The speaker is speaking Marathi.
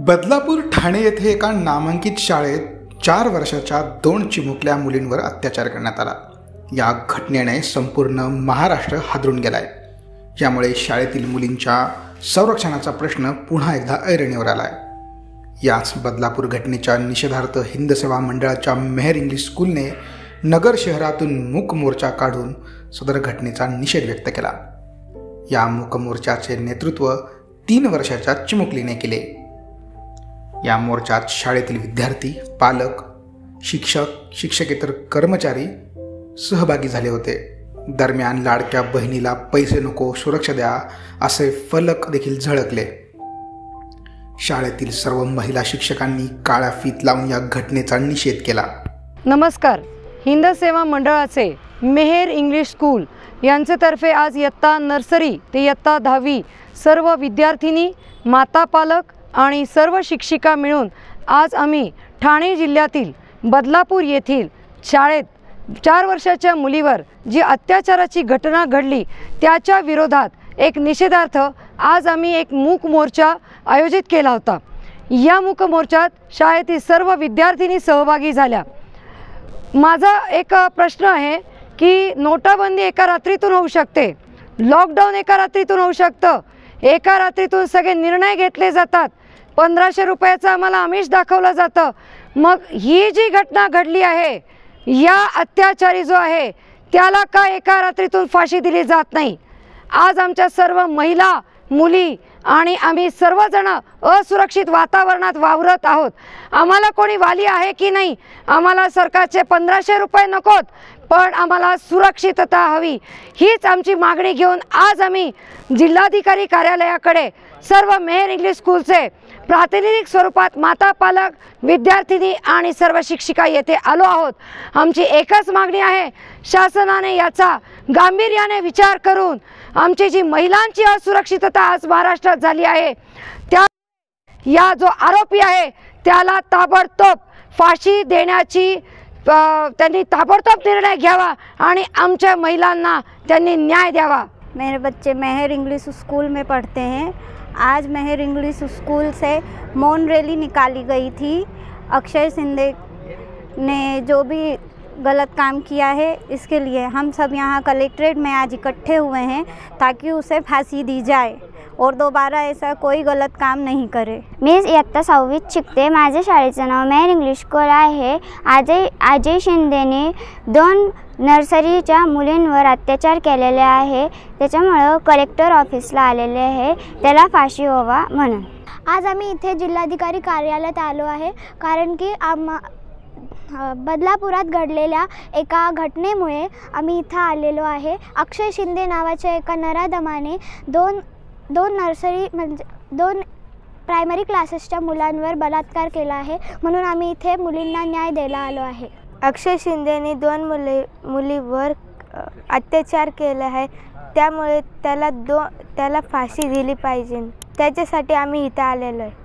बदलापूर ठाणे येथे एका नामांकित शाळेत 4 वर्षाच्या 2 चिमुकल्या मुलींवर अत्याचार करण्यात आला। या घटनेने संपूर्ण महाराष्ट्र हादरून गेलाय। यामुळे शाळेतील मुलींच्या संरक्षणाचा प्रश्न पुन्हा एकदा ऐरणीवर आलाय। याच बदलापूर घटनेच्या निषेधार्थ हिंद सेवा मंडळाच्या मेहर इंग्लिश स्कूलने नगर शहरातून मूक मोर्चा काढून सदर घटनेचा निषेध व्यक्त केला। या मूक मोर्चाचे नेतृत्व 3 वर्षाच्या चिमुकलीने केले। या मोर्चात शाळेतील विद्यार्थी, पालक, शिक्षक, शिक्षकेतर कर्मचारी सहभागी झाले होते। दरम्यान लाडक्या बहिणीला पैसे नको, सुरक्षा द्या असे फलक देखील झळकले। शाळेतील सर्व महिला शिक्षकांनी काळ्या फीत लावून या घटनेचा निषेध केला। नमस्कार, हिंद सेवा मंडळाचे मेहर इंग्लिश स्कूल यांच्यातर्फे आज इयत्ता नर्सरी ते इयत्ता 10वी सर्व विद्यार्थिनी, माता पालक आणि सर्व शिक्षिका मिळून आज आम्ही ठाणे जिल्ह्यातील बदलापूर येथील शाळेत 4 वर्षाच्या मुलीवर जी अत्याचाराची घटना घडली त्याच्या विरोधात एक निषेधार्थ आज आम्ही एक मूक मोर्चा आयोजित केला होता। या मूक मोर्चात शाळेतील सर्व विद्यार्थिनी सहभागी झाल्या। माझा एक प्रश्न आहे की नोटाबंदी एका रात्रीतून होऊ शकते, लॉकडाऊन एका रात्रीतून होऊ शकतं, एका रात्रीतून सगळे निर्णय घेतले जातात, 1500 रुपयाचं आम्हाला आमिष दाखवलं जातं। मग ही जी घटना घडली आहे, या अत्याचारी जो आहे त्याला का एका रात्रीतून फाशी दिली जात नाही? आज आमच्या सर्व महिला, मुली आणि आम्ही सर्वजण असुरक्षित वातावरणात वावरत आहोत। आम्हाला कोणी वाली आहे की नाही? आम्हाला सरकारचे 1500 रुपये नकोत, पण आम्हाला सुरक्षितता हवी। हीच आमची मागणी घेऊन आज आम्ही जिल्हाधिकारी कार्यालयाकडे सर्व मेहर इंग्लिश स्कूलचे प्रातिनिधिक स्वरूपात माता पालक, विद्यार्थिनी आणि सर्व शिक्षिका येथे आलो आहोत। आमची एकच मागणी आहे, शासनाने याचा गांभीर्याने विचार करून आमची जी महिलांची असुरक्षितता आज महाराष्ट्रात झाली आहे त्या या जो आरोपी आहे त्याला ताबडतोब फाशी देण्याची त्यांनी ताबडतोब निर्णय घ्यावा आणि आमच्या महिलांना त्यांनी न्याय द्यावा। मेरे बच्चे मेहर इंग्लिश स्कूल में पढ़ते हैं। आज मेहर इंग्लिश स्कूल से मौन रैली निकाली गई थी। अक्षय शिंदे ने जो भी गलत काम किया है इसके लिए हम सब यहाँ कलेक्ट्रेट में आज इकट्ठे हुए हैं ताकि उसे फांसी दी जाए और दोबारा ऐसा कोई गलत काम नहीं करे। मी इयत्ता 6वीत शिकते। माझ्या शाळेचं नाव मेहर इंग्लिश स्कूल आहे। अजय शिंदेने 2 नर्सरीच्या मुलींवर अत्याचार केलेले आहे, त्याच्यामुळे कलेक्टर ऑफिसला आलेले आहे, त्याला फाशी व्हावा म्हणून। आज आम्ही इथे जिल्हाधिकारी कार्यालयात आलो आहे कारण की बदलापुरात घडलेल्या एका घटनेमुळे आम्ही इथं आलेलो आहे। अक्षय शिंदे नावाच्या एका नराधमाने दोन नर्सरी म्हणजे 2 प्रायमरी क्लासेसच्या मुलांवर बलात्कार केला आहे, म्हणून आम्ही इथे मुलींना न्याय द्यायला आलो आहे। अक्षय शिंदेने 2 मुलीवर अत्याचार केला आहे, त्यामुळे त्याला फाशी दिली पाहिजे, त्याच्यासाठी आम्ही इथं आलेलो आहे।